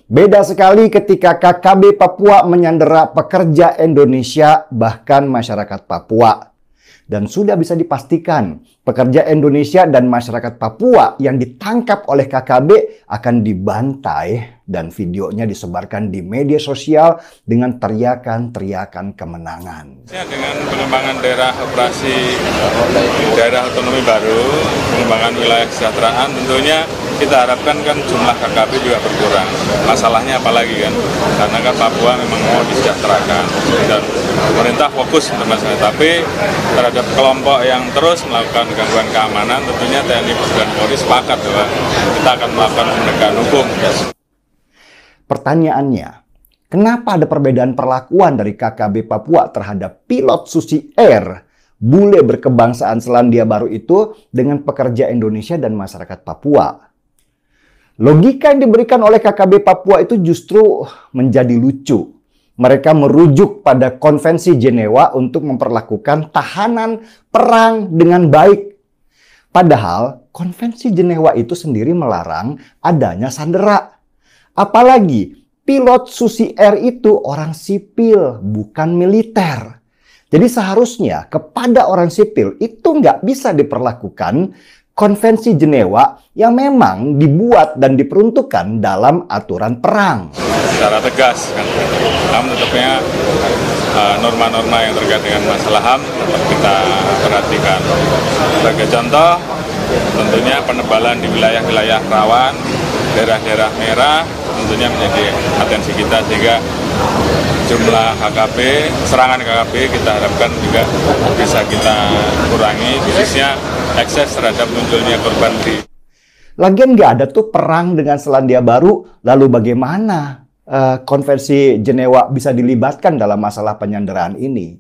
Beda sekali ketika KKB Papua menyandera pekerja Indonesia, bahkan masyarakat Papua. Dan sudah bisa dipastikan, pekerja Indonesia dan masyarakat Papua yang ditangkap oleh KKB akan dibantai dan videonya disebarkan di media sosial dengan teriakan-teriakan kemenangan. Dengan pengembangan daerah operasi daerah otonomi baru, pengembangan wilayah kesejahteraan, tentunya kita harapkan kan jumlah KKB juga berkurang. Masalahnya apalagi kan, karena kan Papua memang mau disejahterakan dan pemerintah fokus untuk masalah. Tapi terhadap kelompok yang terus melakukan gangguan keamanan, tentunya TNI dan Polri sepakat bahwa kita akan melakukan penegakan hukum. Pertanyaannya, kenapa ada perbedaan perlakuan dari KKB Papua terhadap pilot Susi Air, bule berkebangsaan Selandia Baru itu dengan pekerja Indonesia dan masyarakat Papua? Logika yang diberikan oleh KKB Papua itu justru menjadi lucu. Mereka merujuk pada Konvensi Jenewa untuk memperlakukan tahanan perang dengan baik. Padahal Konvensi Jenewa itu sendiri melarang adanya sandera. Apalagi pilot Susi Air itu orang sipil, bukan militer. Jadi seharusnya kepada orang sipil itu nggak bisa diperlakukan Konvensi Jenewa yang memang dibuat dan diperuntukkan dalam aturan perang. Secara tegas, kan, namun tetapnya norma-norma yang terkait dengan masalah HAM tetap kita perhatikan. Sebagai contoh, tentunya penebalan di wilayah-wilayah rawan, daerah-daerah merah, tentunya menjadi atensi kita sehingga jumlah KKB, serangan KKB kita harapkan juga bisa kita kurangi, khususnya ekses terhadap munculnya korban di. Lagian nggak ada tuh perang dengan Selandia Baru, lalu bagaimana Konvensi Jenewa bisa dilibatkan dalam masalah penyanderaan ini?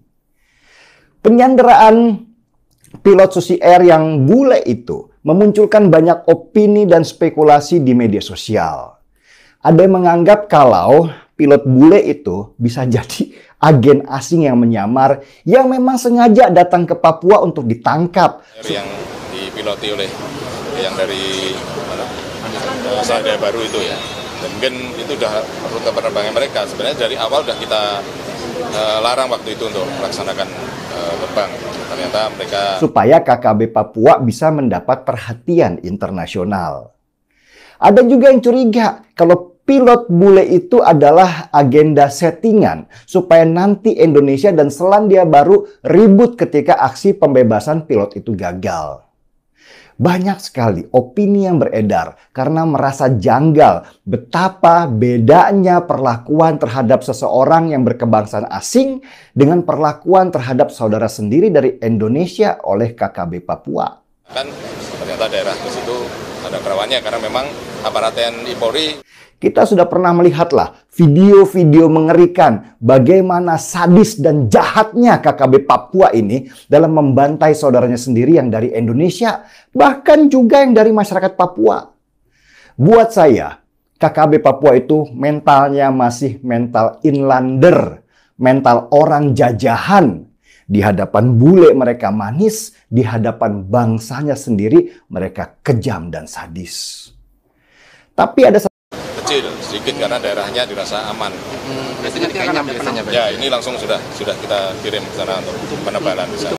Penyanderaan pilot Susi Air yang bule itu memunculkan banyak opini dan spekulasi di media sosial. Ada yang menganggap kalau pilot bule itu bisa jadi agen asing yang menyamar, yang memang sengaja datang ke Papua untuk ditangkap. Yang dipiloti oleh yang dari Selandia Baru itu ya. Dan mungkin itu udah rute penerbangan mereka. Sebenarnya dari awal udah kita larang waktu itu untuk melaksanakan terbang. Ternyata mereka supaya KKB Papua bisa mendapat perhatian internasional. Ada juga yang curiga kalau pilot bule itu adalah agenda settingan supaya nanti Indonesia dan Selandia Baru ribut ketika aksi pembebasan pilot itu gagal. Banyak sekali opini yang beredar karena merasa janggal betapa bedanya perlakuan terhadap seseorang yang berkebangsaan asing dengan perlakuan terhadap saudara sendiri dari Indonesia oleh KKB Papua. Kan ternyata daerah di situ ada kerawannya karena memang aparat TNI Polri. Kita sudah pernah melihatlah video-video mengerikan bagaimana sadis dan jahatnya KKB Papua ini dalam membantai saudaranya sendiri yang dari Indonesia, bahkan juga yang dari masyarakat Papua. Buat saya, KKB Papua itu mentalnya masih mental inlander, mental orang jajahan. Di hadapan bule mereka manis, di hadapan bangsanya sendiri mereka kejam dan sadis. Tapi ada kecil sedikit karena daerahnya dirasa aman. Biasanya. Ya, ini langsung sudah kita kirim ke sana untuk penebalan di sana.